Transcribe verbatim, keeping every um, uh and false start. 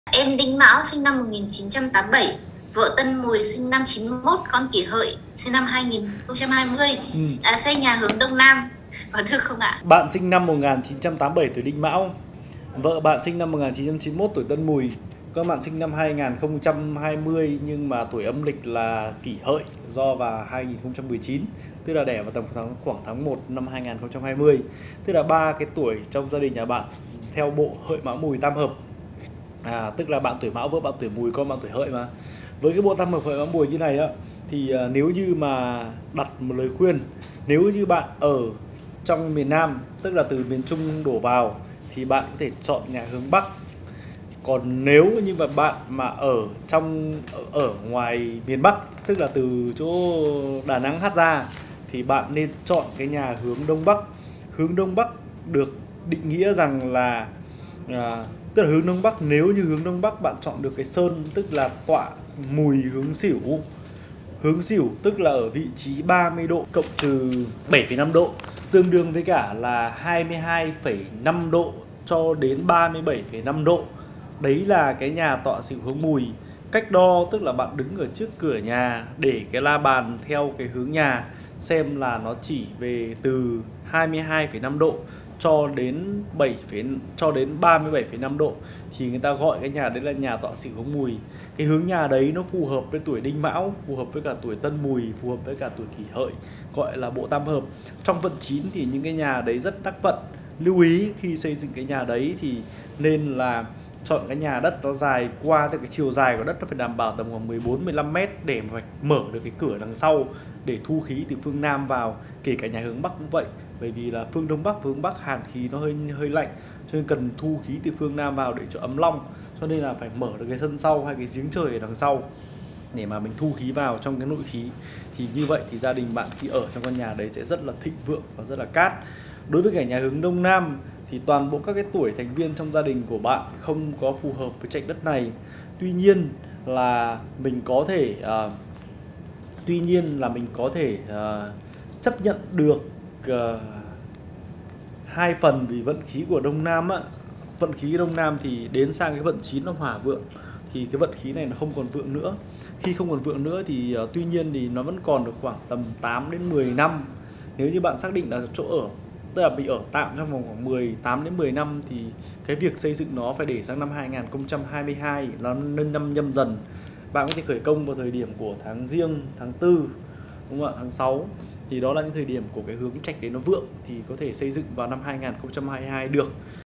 Em Đinh Mão sinh năm một nghìn chín trăm tám mươi bảy, vợ Tân Mùi sinh năm chín mươi mốt, con Kỷ Hợi sinh năm hai nghìn không trăm hai mươi. Ừ. À, xây nhà hướng Đông Nam, có được không ạ? Bạn sinh năm một nghìn chín trăm tám mươi bảy tuổi Đinh Mão, vợ bạn sinh năm một nghìn chín trăm chín mươi mốt tuổi Tân Mùi, các bạn sinh năm hai nghìn không trăm hai mươi nhưng mà tuổi âm lịch là Kỷ Hợi do vào hai nghìn không trăm mười chín, tức là đẻ vào tầm tháng khoảng tháng một năm hai nghìn không trăm hai mươi, tức là ba cái tuổi trong gia đình nhà bạn theo bộ Hợi Mão Mùi tam hợp. À, tức là bạn tuổi Mão vợ bạn tuổi Mùi, con bạn tuổi Hợi mà. Với cái bộ tam hợp Hợi Mão Mùi như này đó thì uh, nếu như mà đặt một lời khuyên, nếu như bạn ở trong miền Nam, tức là từ miền Trung đổ vào, thì bạn có thể chọn nhà hướng Bắc. Còn nếu như mà bạn mà ở trong ở, ở ngoài miền Bắc, tức là từ chỗ Đà Nẵng hát ra, thì bạn nên chọn cái nhà hướng Đông Bắc. Hướng Đông Bắc được định nghĩa rằng là à, tức là hướng Đông Bắc, nếu như hướng Đông Bắc bạn chọn được cái sơn, tức là tọa Mùi hướng Sửu. Hướng Sửu tức là ở vị trí ba mươi độ cộng trừ bảy phẩy năm độ, tương đương với cả là hai mươi hai phẩy năm độ cho đến ba mươi bảy phẩy năm độ. Đấy là cái nhà tọa Sửu hướng Mùi. Cách đo tức là bạn đứng ở trước cửa nhà, để cái la bàn theo cái hướng nhà, xem là nó chỉ về từ hai mươi hai phẩy năm độ cho đến bảy cho đến ba mươi bảy phẩy năm độ, thì người ta gọi cái nhà đấy là nhà tọa Sửu hướng Mùi. Cái hướng nhà đấy nó phù hợp với tuổi Đinh Mão, phù hợp với cả tuổi Tân Mùi, phù hợp với cả tuổi Kỷ Hợi, gọi là bộ tam hợp. Trong vận chín thì những cái nhà đấy rất đắc vận. Lưu ý khi xây dựng cái nhà đấy thì nên là chọn cái nhà đất nó dài qua, tức cái chiều dài của đất nó phải đảm bảo tầm khoảng mười bốn mười lăm mét để mà mở được cái cửa đằng sau để thu khí từ phương Nam vào. Kể cả nhà hướng Bắc cũng vậy, bởi vì là phương Đông Bắc, phương Bắc hàn khí nó hơi hơi lạnh, cho nên cần thu khí từ phương Nam vào để cho ấm long, cho nên là phải mở được cái sân sau hay cái giếng trời ở đằng sau để mà mình thu khí vào trong cái nội khí. Thì như vậy thì gia đình bạn khi ở trong căn nhà đấy sẽ rất là thịnh vượng và rất là cát. Đối với cả nhà hướng Đông Nam thì toàn bộ các cái tuổi thành viên trong gia đình của bạn không có phù hợp với trạch đất này. Tuy nhiên là mình có thể uh, tuy nhiên là mình có thể uh, chấp nhận được uh, hai phần, vì vận khí của Đông Nam á, vận khí Đông Nam thì đến sang cái vận chín nó hỏa vượng, thì cái vận khí này nó không còn vượng nữa. Khi không còn vượng nữa thì uh, tuy nhiên thì nó vẫn còn được khoảng tầm tám đến mười năm. Nếu như bạn xác định là chỗ ở, tức là bị ở tạm trong vòng khoảng mười tám đến mười năm, thì cái việc xây dựng nó phải để sang năm hai nghìn không trăm hai mươi hai, là nên năm Nhâm Dần. Bạn có thể khởi công vào thời điểm của tháng Giêng, tháng tư, đúng không ạ, tháng sáu. Thì đó là những thời điểm của cái hướng trạch đấy nó vượng, thì có thể xây dựng vào năm hai nghìn không trăm hai mươi hai được.